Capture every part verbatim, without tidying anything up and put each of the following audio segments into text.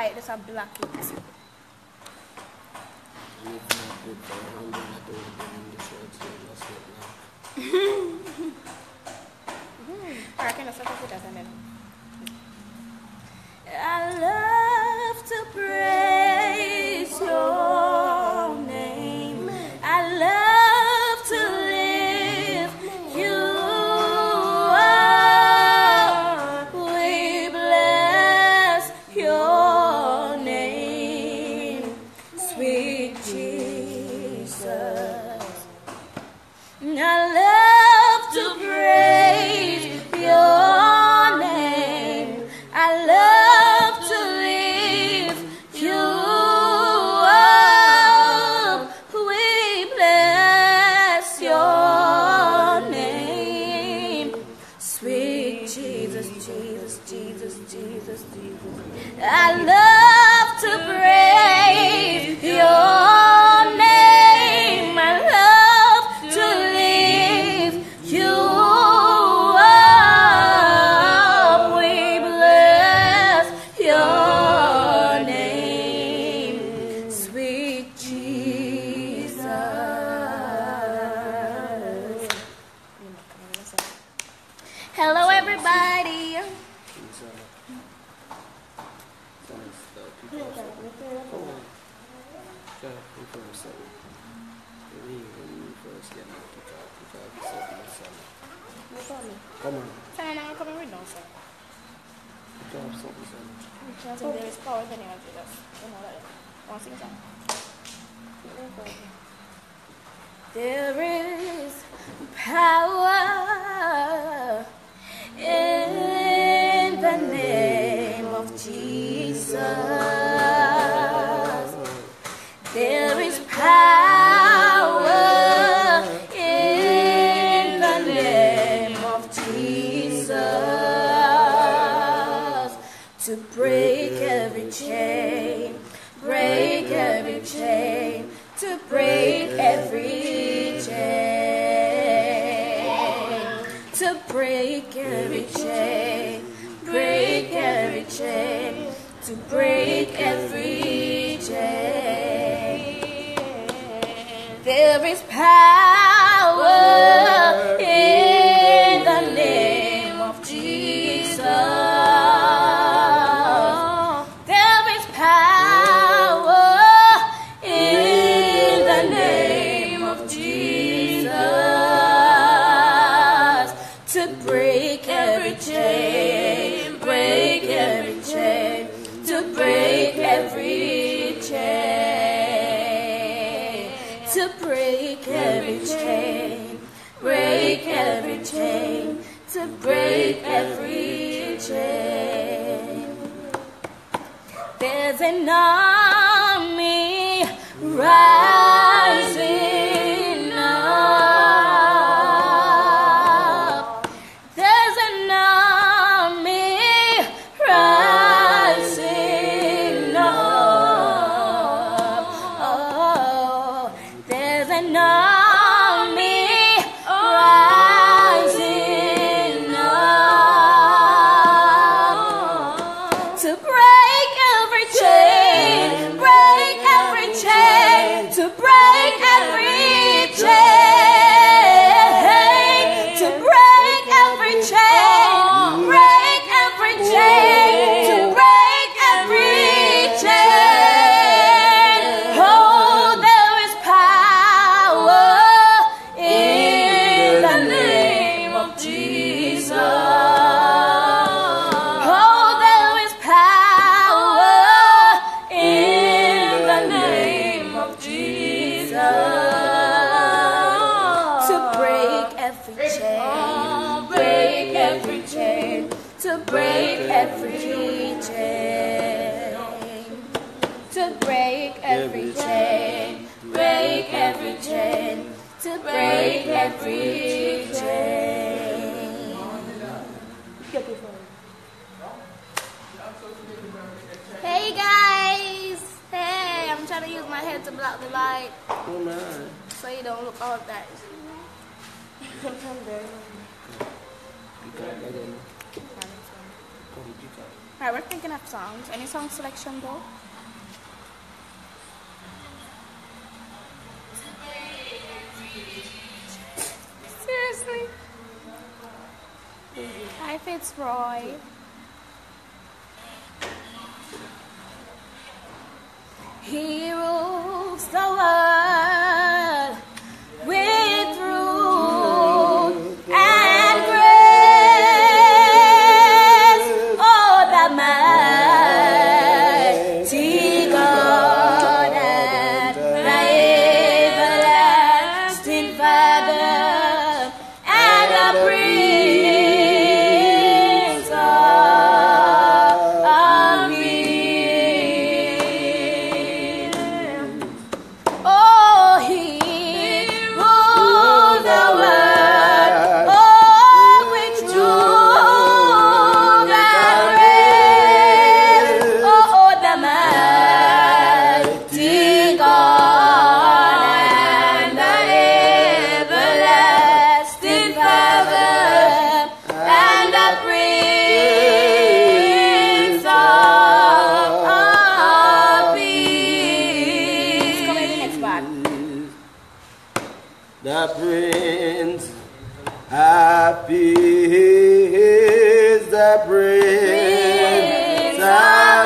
white, just a black it. I can also put that in. I love to praise your name. I love to lift you up. We bless your name, sweet Jesus. I love to praise your name. I love to lift you up. We bless your name, sweet Jesus, Jesus, Jesus, Jesus, Jesus. I love to praise your name. I love to lift you up. We bless your name, sweet Jesus. Hello, everybody. Come on. Can I come and read now, sir? I think there is power if anyone did us. You know that. Want to sing song? There is power in the name of Jesus. There is power in the name of Jesus to break every chain, break every chain, to break every chain, to break every chain, break every chain, to break every chain. There is power in the name of Jesus. There is power in the name of Jesus to break every chain, break every chain, to break every chain, to break every chain, break every chain, to break every chain. There's an army rising up. There's an army rising up. Oh, there's an army rising up to break every chain, break every chain, to break every chain, to break every chain, break every chain, to break every chain. Oh, there is power in the name of Jesus. Oh, there is power in the name of Jesus to break every chain, break every chain, to break every chain, to break every chain, break every chain, to break every chain. Hey guys! Hey, I'm trying to use my head to block the light. Oh man. So you don't look all that. You got that in. Come, you got Alright, we're thinking of songs. Any song selection though? Seriously? Hi Fitzroy. He rules the world with truth and grace. Oh, the mighty God and the everlasting Father and the Prince of Peace. Oh, He rules the world, oh, with truth and grace. Oh, the mighty God and the everlasting Father and the Prince of Peace. Come in the next part. The Prince of Peace, the Prince of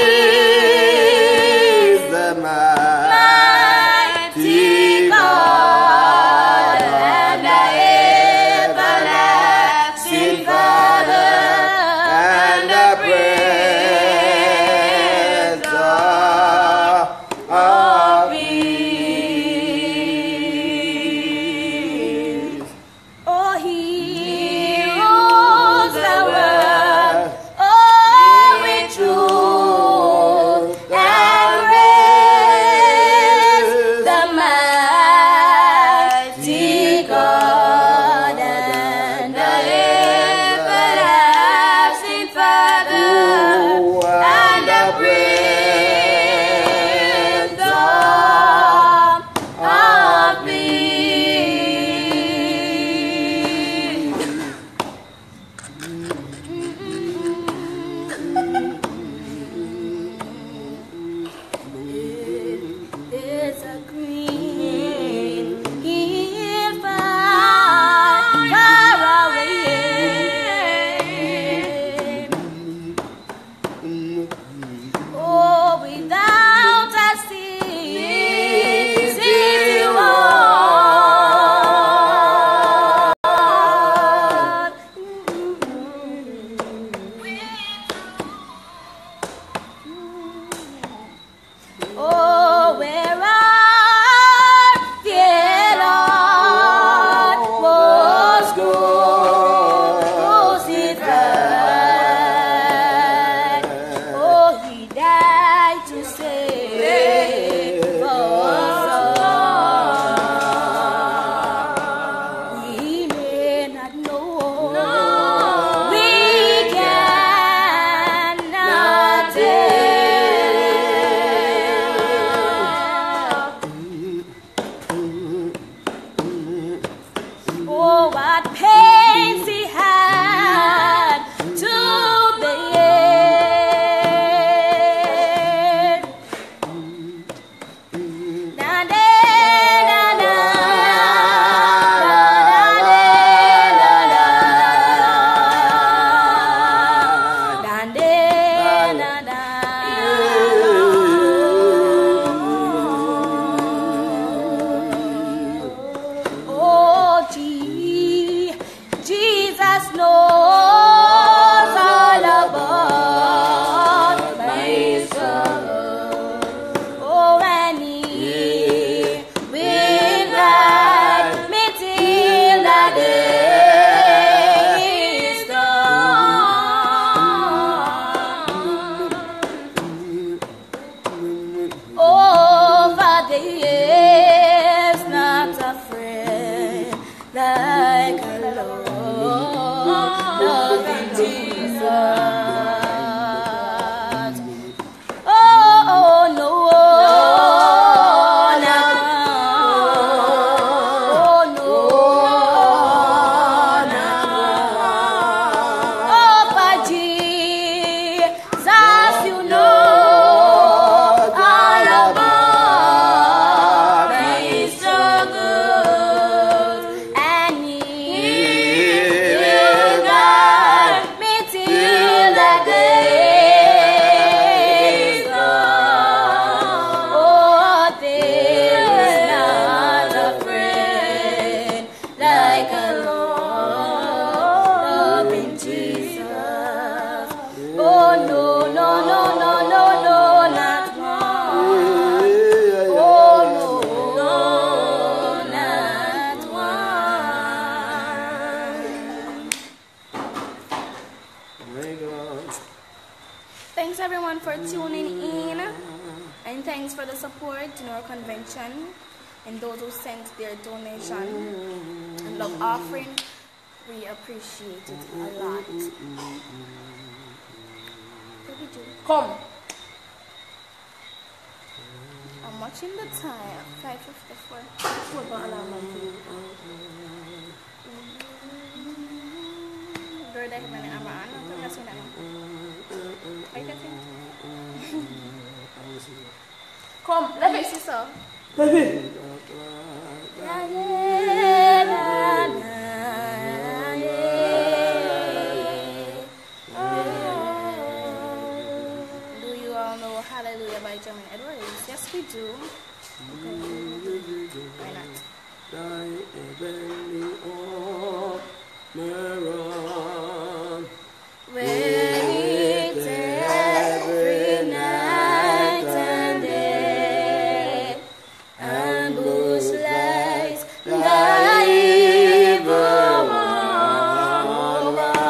Peace, the mighty God and the everlasting Father and the Prince of Peace. Oh, He rules the world my God. Thanks everyone for tuning in, and thanks for the support in our convention, and those who sent their donation and love offering. We appreciate it a lot. Come. I'm watching the time. five fifty-four. Come, let me see so. Baby. Do you all know Hallelujah by Jermaine Edwards? Yes, we do. Okay. Why not? Wait every night and day, ambush lies the evil one.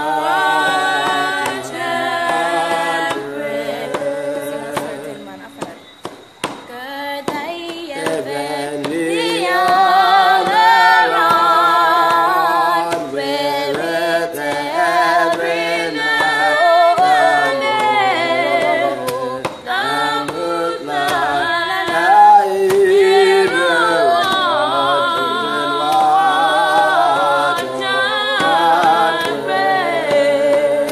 Watch and pray. Sing a certain man after that. Gird thy heavenly armor on, wear it every night and day. Ambush lies the evil one. Watch and pray.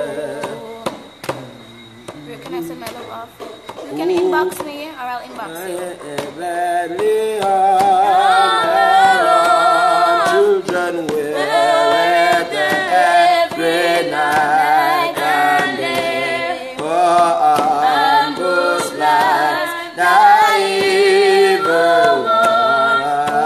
Where can I send my love off? You can inbox me or I'll inbox you. Heavenly armor, children wear it every night and day. For ambush lies the evil one.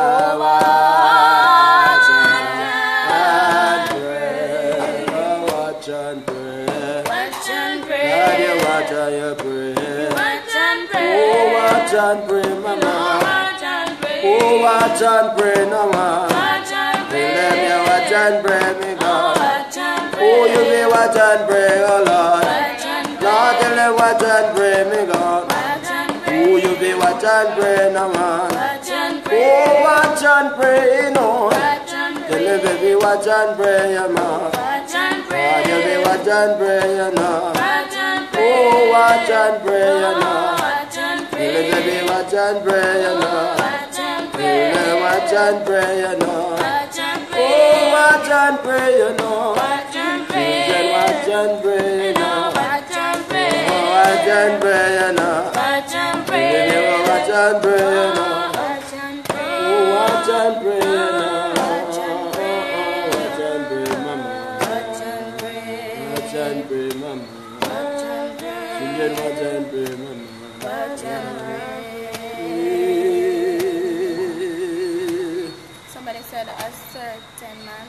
Watch and pray. Watch and pray. Watch and God, you pray. watch and you pray. Watch and Oh, pray. watch and pray, mama. Watch and pray. Oh, watch and pray, mama. Watch and pray. Let me watch and pray, me God. Watch and pray. Oh, you be watch and pray, oh Lord. Watch and pray. Lord, tell me watch and pray, me God. Watch and pray. Oh, you be watch and pray, no man. Watch and Oh, pray. watch and pray, no. Watch and Tell me, pray. baby, watch and pray, you man. Watch and Lord, you be pray. watch and pray, you know. Watch and Oh, pray. watch and pray, you know. Watch and Tell me, baby, pray. watch and pray, you know. Watch and Tell me, watch pray. and pray, you know. Watch and Oh, pray. watch and pray, you know. Watch and Children, watch pray. and pray, you know. Watch and Oh, watch pray. and pray, you know. Watch and Baby, watch pray. and pray, you know. Watch and Oh, pray. watch and pray, you know. Watch and pray. Watch and pray, mama. Watch and pray. Watch and pray, mama. Watch and pray. Children, watch and pray, mama. Watch and pray. Somebody said a certain man.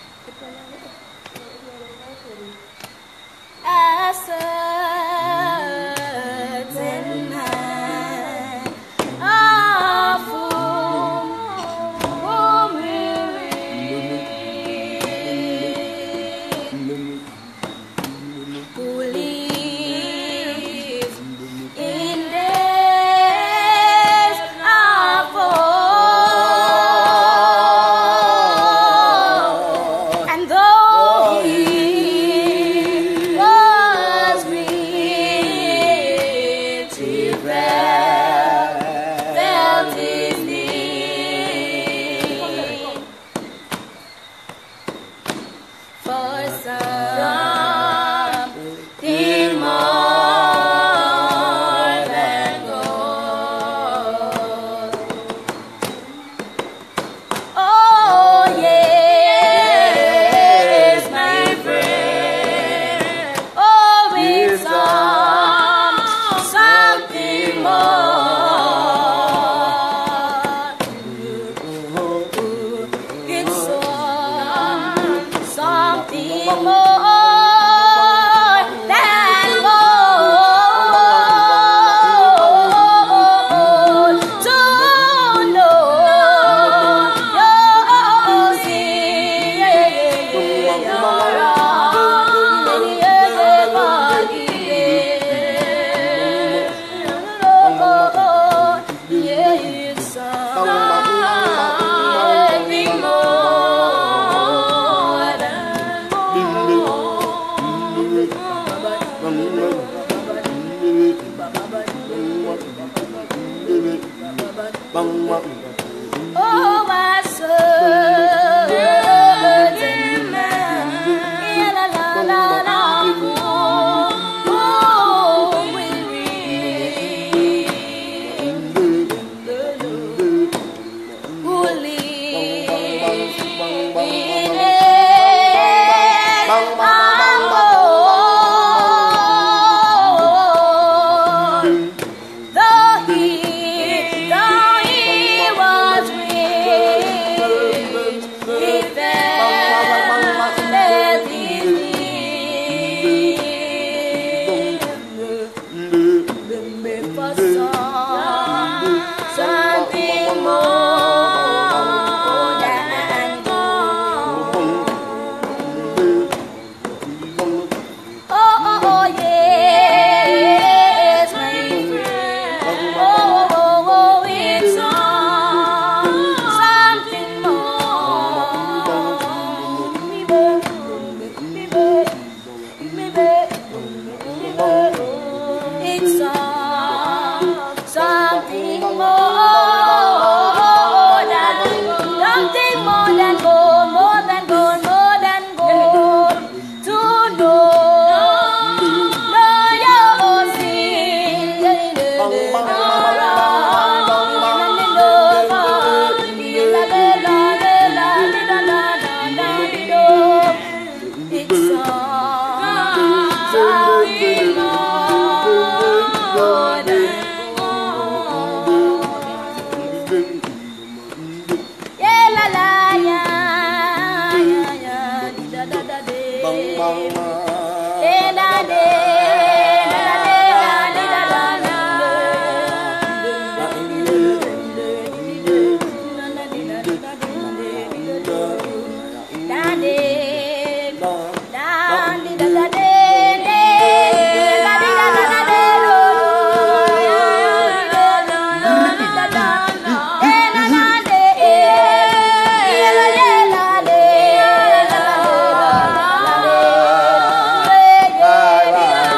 A certain man of whom whom we read, who lives in days of old, and though he was rich, he felt his need. For some things Oh, my soul, and man, la la la la, oh, weary, who lives in Bye.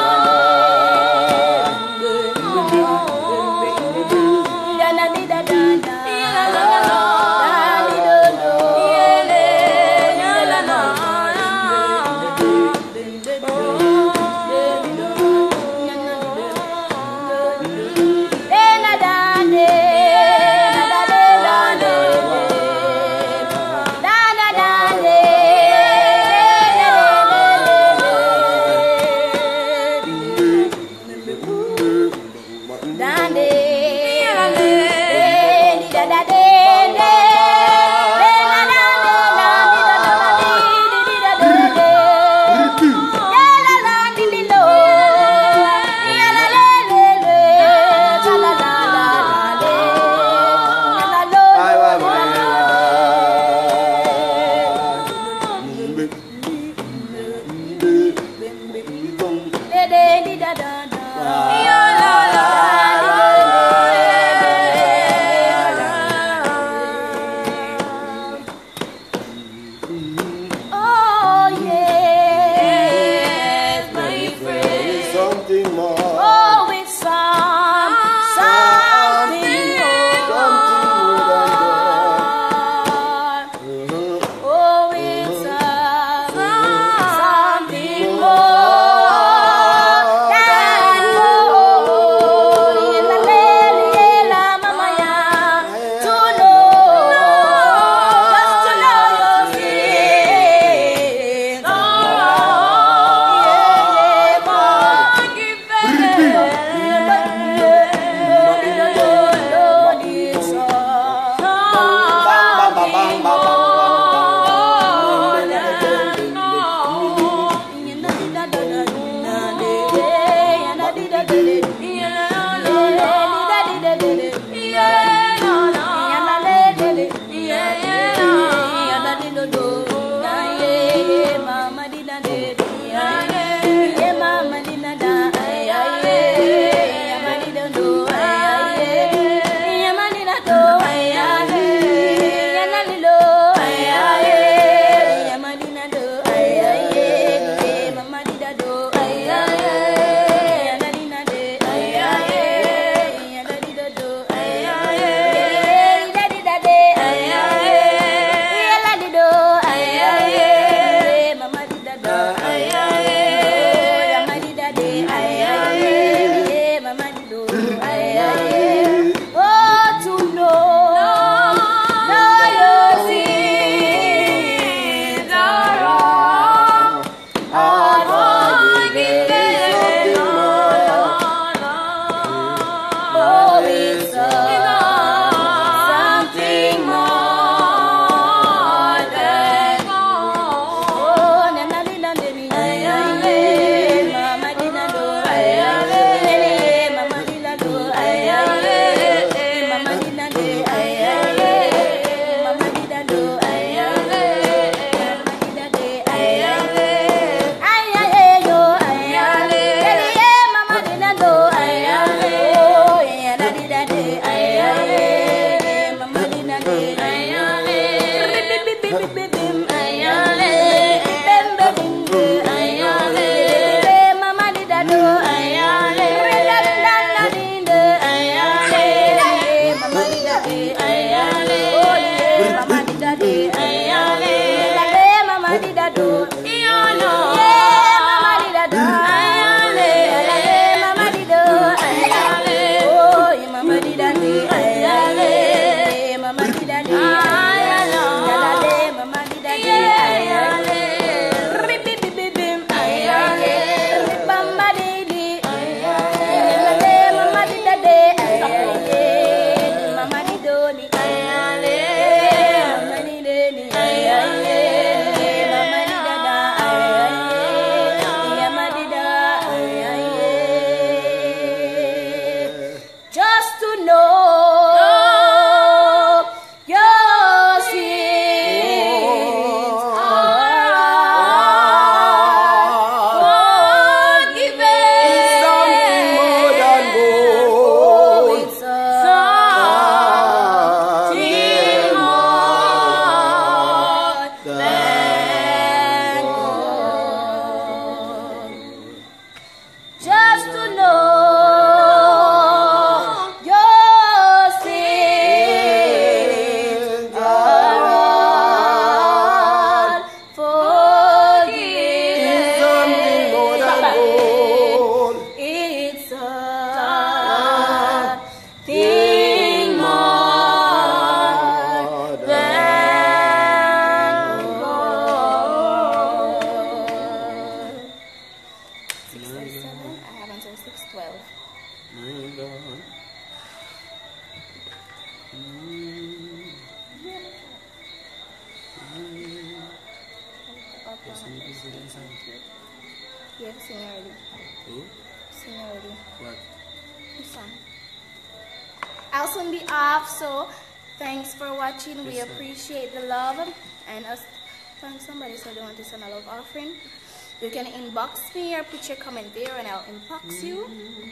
Yeah, sing already. Who? Sing already. What? The song. I'll soon be off, so thanks for watching. We Yes, sir. appreciate the love. And us, find somebody said they want to send a love offering. You can inbox me or put your comment there and I'll inbox you.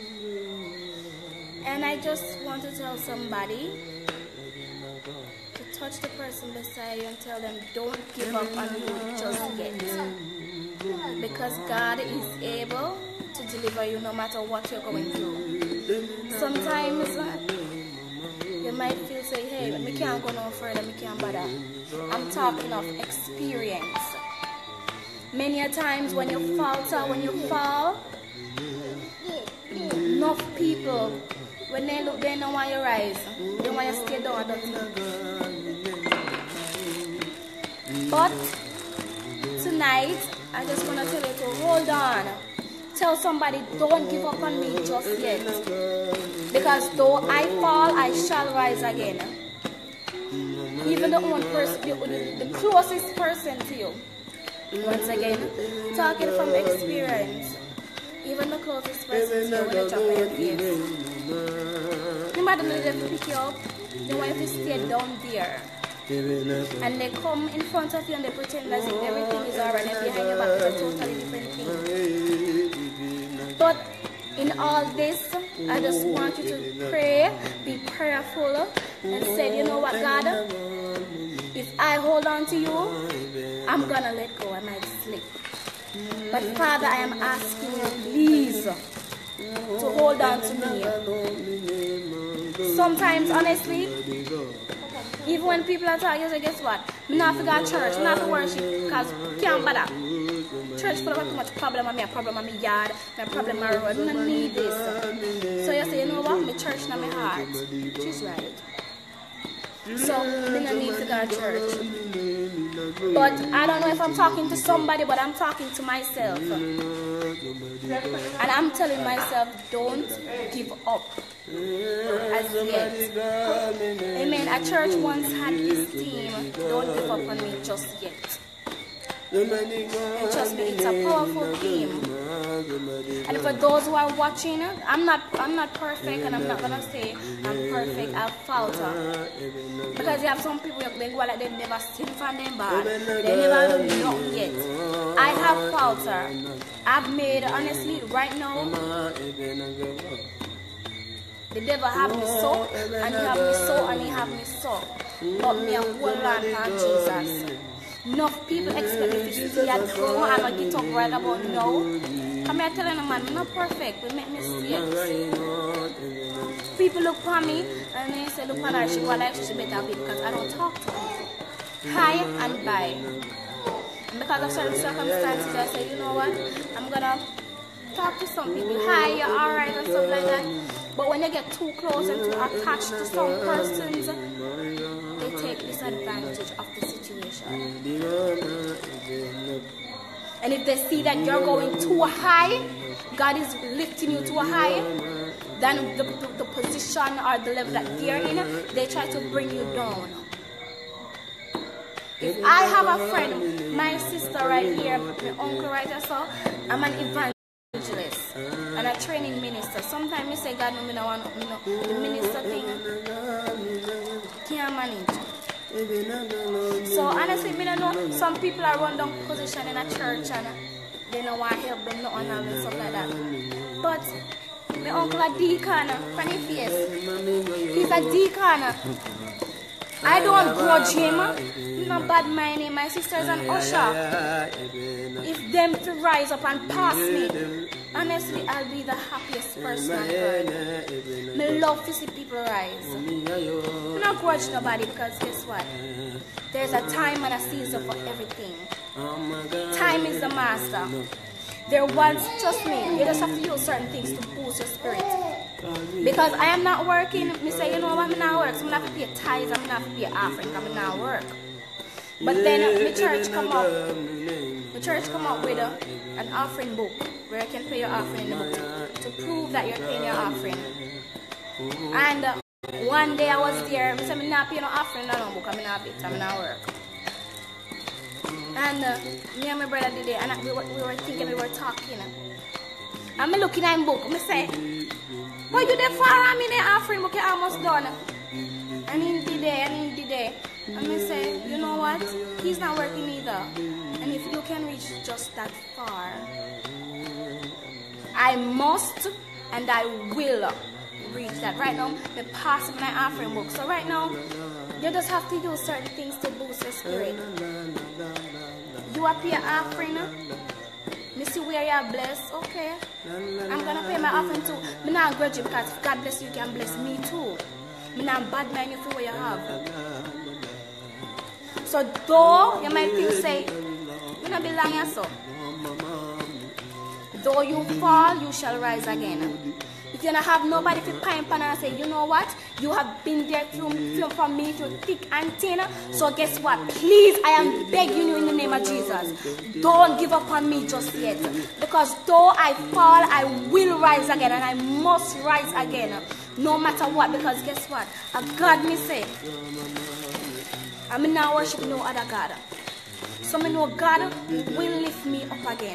And I just want to tell somebody to touch the person beside you and tell them don't give up on you just yet. Because God is able to deliver you no matter what you're going through. Sometimes uh, you might feel say, hey, me can't go no further, me can't bother. I'm talking of experience. Many a times when you falter, when you fall, enough people, when they look, they don't want you rise. They want you stay down, don't you? But tonight, I just want to tell you to hold on. Tell somebody, don't give up on me just yet. Because though I fall, I shall rise again. Even the one person, the, the closest person to you. Once again, talking from experience. Even the closest person to you, when they drop on your face. No matter if they pick you up, they want you to stay down there. And they come in front of you and they pretend as if everything is alright, and behind your back is a totally different thing. But in all this, I just want you to pray, be prayerful, and say, you know what, God, if I hold on to you, I'm gonna let go, I might slip. But Father, I am asking you, please, to hold on to me. Sometimes, honestly, even when people are talking, you say, guess what? I'm not to go to church, I'm not to worship, because I can't bother. Church full of too much problem, I have a problem on my yard, I have a problem on my road, I don't need this. So you say, you know what? My church in my heart, which is right. So, I don't need to go to church. But I don't know if I'm talking to somebody, but I'm talking to myself. And I'm telling myself, don't give up. As yet. Amen. A church once had this theme, don't give up on me just yet. And trust me, it's a powerful theme. And for those who are watching, I'm not I'm not perfect, and I'm not gonna say I'm perfect, I'll falter. Because you have some people they go like they never seen from them bad. They never do nothing yet. I have falter. I've made, honestly, right now, the devil have me so, and he have me so, and he have me so. But me a hold on to Jesus. Enough people expect me to see that go and I get up right about now. Come here telling them, man, I'm not perfect, we make mistakes. People look for me and they say, look at her, she go like she better be, because I don't talk to people. Hi and bye. And because of certain circumstances, I say, you know what, I'm gonna talk to some people. Hi, you're alright and stuff like that. But when you get too close and too attached to some persons, they take disadvantage of the situation. And if they see that you're going too high, God is lifting you too high, then the, the, the position or the level that they're in, they try to bring you down. If I have a friend, my sister right here, my uncle right here, so I'm an evangelist and a training minister. Sometimes you say, God, no, me no want no, the minister thing can't manage. So honestly, me don't know. Some people are run down position in a church and they don't want to help them, not and stuff like that. But my uncle a deacon, funny face. He's a deacon. I don't grudge him. I'm not bad minding. My sister's an usher. If them to rise up and pass me, honestly, I'll be the happiest person on earth. I love to see people rise. I don't grudge nobody, because guess what? There's a time and a season for everything. Time is the master. There was, trust me, you just have to use certain things to boost your spirit. Because I am not working, me say, you know what, I'm not work, so I'm not to pay tithes, I'm not to pay offering, I'm not work. But then my church come up, my church come up with a, an offering book where you can pay your offering in the book to, to prove that you're paying your offering. And uh, one day I was there, I said, I'm not paying no offering in no book, I'm not bit, I'm not work. And uh, me and my brother did it, and we were, we were thinking, we were talking. And I'm looking at the book, I say, but you there far, I'm in the offering book, you're almost done. And he did it, and he did it. And I say, you know what? He's not working either. And if you can reach just that far, I must and I will reach that. Right now, the passing my offering book. So right now, you just have to use certain things to boost your spirit. You are pay offering. Me see where you are blessed. Okay. I'm gonna pay my offering too. Me not grudge you because if God bless you, you can bless me too. Me not bad mind you for what you have. So though you might feel say, you not belong here so. Though you fall, you shall rise again. If you don't have nobody to pine pan and say, you know what? You have been there through, for me through thick and thin. So guess what? Please, I am begging you in the name of Jesus. Don't give up on me just yet. Because though I fall, I will rise again. And I must rise again. No matter what. Because guess what? A God me say, I'm not worship no other God. So I know God will lift me up again.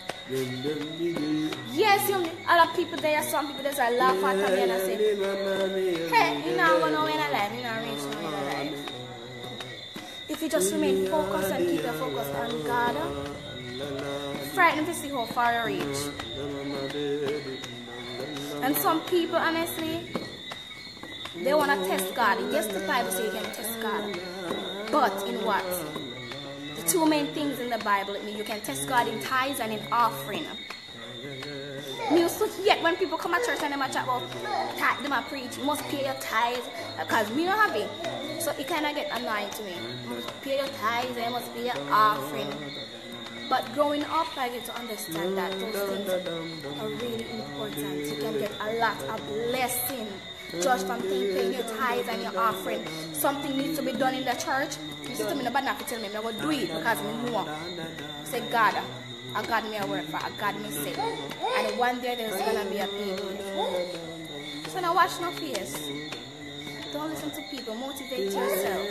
Yes, you other people there, some people that I laugh at me and I say, hey, you're not going to win a life, you're not reaching no win a life. If you just remain focused and keep your focus on God, frightened to see how far you reach. And some people, honestly, they want to test God. Yes, the Bible says you can test God. But in what? The two main things in the Bible, you can test God in tithes and in offering. Me used to hear when people come to church and they chat about tithe, they might preach, you must pay your tithes, because we don't have it. So it kind of get annoying to me. You must pay your tithes, you must pay your offering. But growing up, I get to understand that those things are really important. You can get a lot of blessing just from paying your tithes and your offering. Something needs to be done in the church. You see to me, nobody have to tell me, I'm going to do it because I know. Say, God, I got me a word for, I got me say. And one day there's going to be a people. So now watch no face. Don't listen to people, motivate yourself.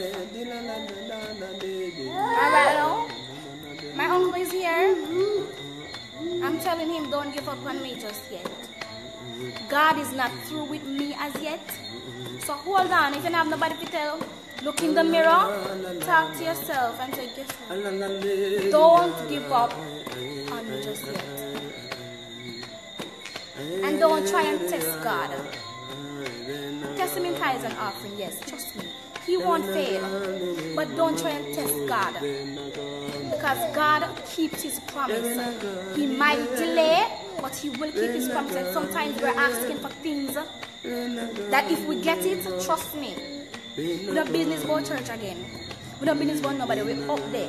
Alright now? My uncle is here. I'm telling him, don't give up on me just yet. God is not through with me as yet. So hold on. If you don't have nobody to tell, look in the mirror, talk to yourself and say, guess what? Don't give up on me just yet. And don't try and test God. Test him in tithes and offering, yes, trust me. He won't fail. But don't try and test God. Because God keeps his promise. He might delay, but he will keep his promise. And sometimes we're asking for things that if we get it, trust me, we don't business go to church again. We don't business go nobody. We're up there.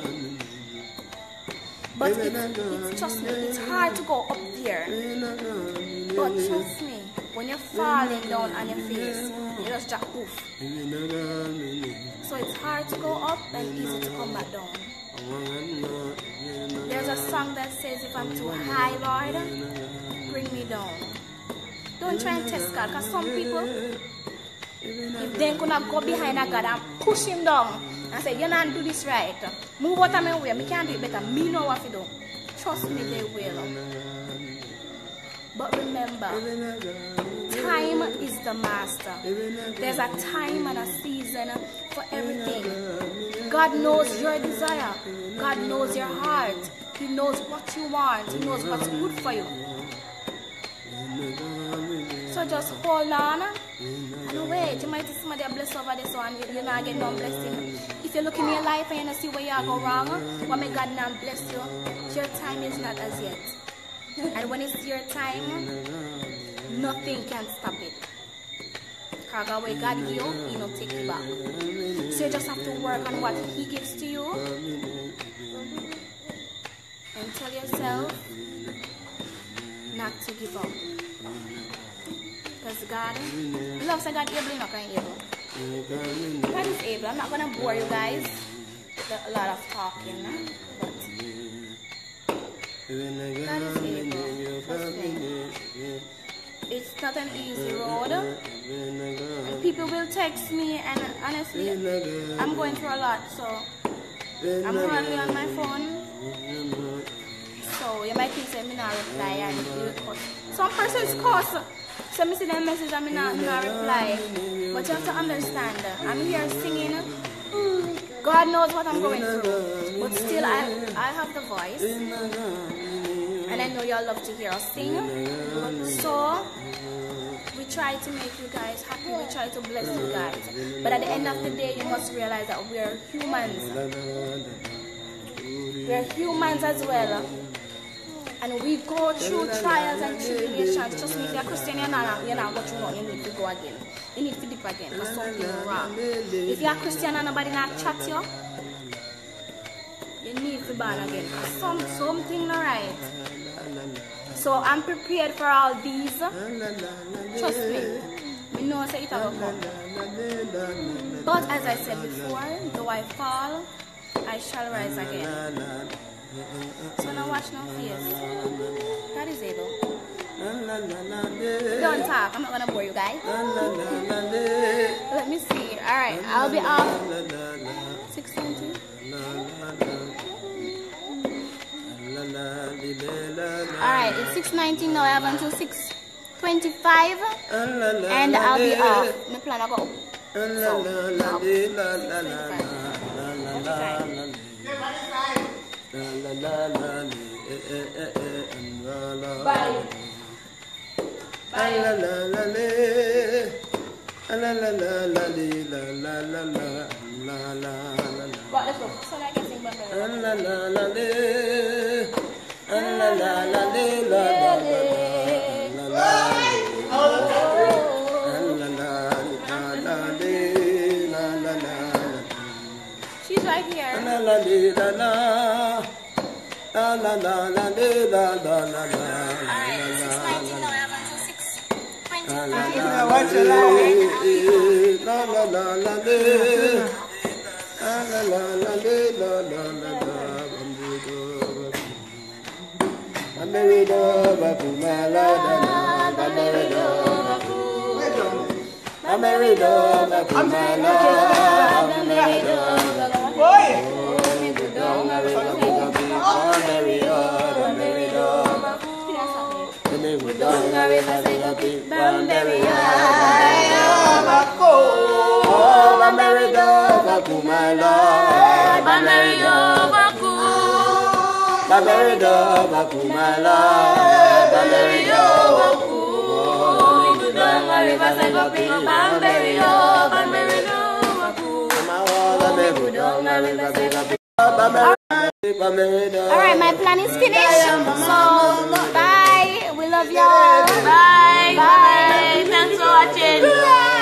But it, it's, trust me, it's hard to go up there. But trust me, when you're falling down on your face, you just drop poof. So it's hard to go up and easy to come back down. There's a song that says, if I'm too high, Lord, bring me down. Don't try and test God, because some people, if they gonna go behind a God and push him down and say, you don't do this right, move out of my way, I can't do it better, me know what to do. Trust me, they will. But remember, time is the master. There's a time and a season for everything. God knows your desire. God knows your heart. He knows what you want. He knows what's good for you. So just hold on and wait. You might see somebody blessed over this one. You're not getting no blessing. If you look in your life and you see where you go wrong, why may God not bless you? Your time is not as yet. And when it's your time, nothing can stop it. Because when God gives you, He will take you back. So you just have to work on what He gives to you. And tell yourself not to give up. Because God, love said God able, not going able. God is able. I'm not going to bore you guys with a lot of talking. But God is able. Trust me. It's not an easy road. And people will text me, and honestly, I'm going through a lot, so I'm hardly on my phone. So you might think I'm not reply and you curse. Some persons curse. So I see them message and I not reply. But you have to understand, I'm here singing. God knows what I'm going through. But still I I have the voice. And I know y'all love to hear us sing. So we try to make you guys happy, we try to bless you guys. But at the end of the day, you must realize that we are humans. We are humans as well. And we go through trials and tribulations. Trust me, if you're a Christian, you're not, you're not going through nothing. You need to go again. You need to dip again for something wrong. If you're a Christian and nobody not chat you, you need to born again for some, something not right. So I'm prepared for all these. Trust me. We know say it will come. But as I said before, though I fall, I shall rise again. So now watch no face. God is able. Don't talk. I'm not gonna bore you guys. Let me see. Alright, I'll be off six twenty. Alright, it's six nineteen now. I have until six twenty-five. And I'll be off. My plan I go. So, now, six twenty-five. Bye. What let's go. So I can sing She's right here. Alright, it's six nineteen now. I have until six twenty-five. What's your name? Alright, my plan is finished. So, bye. We love y'all. Bye. Bye. Thanks for watching.